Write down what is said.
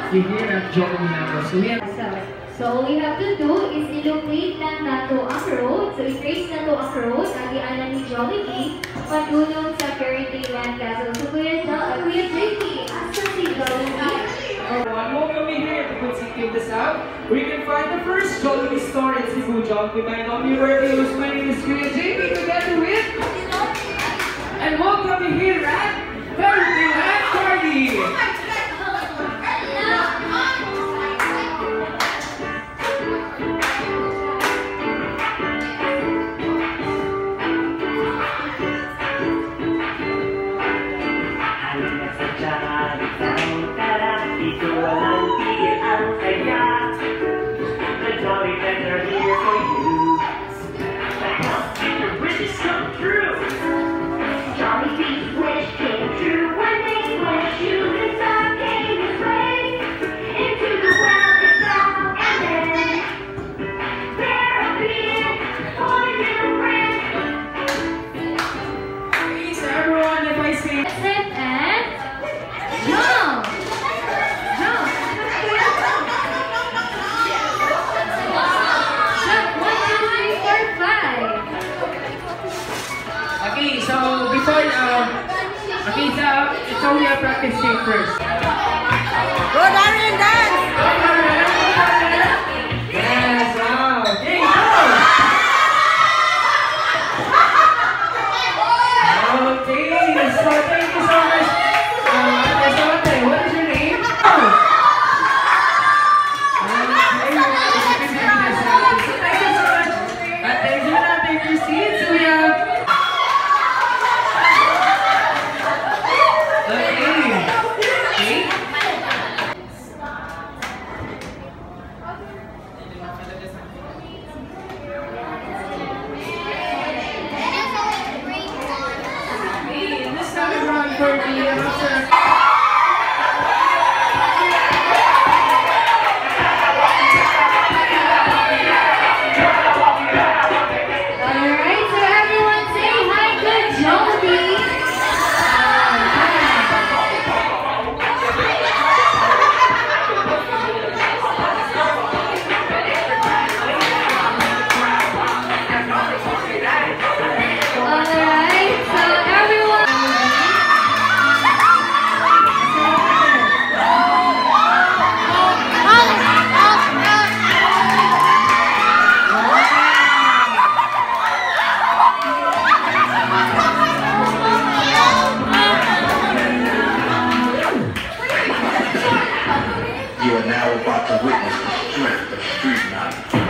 si Hirap Johnny nato. So all we have to do is illuminate lang nato ang road. So i-trace nato ang road. Agianan ni Jollibee padulong sa Fairy Tale Castle. So Kuya JP, asa si Jollibee? Welcome here to Good City of the South, where you can find the first Jollibee store in Cebu. Jollibee might not be where it was. My name is Kuya JP, together with... And welcome here at Fairy Tale Party! So we are practicing first. Go Darren, dance! Yes, wow. Okay, go! Okay, so thank you so much. What is your name? Thank you so much. Thank you na, take your seats. So we have... You are now about to witness the strength of street knowledge.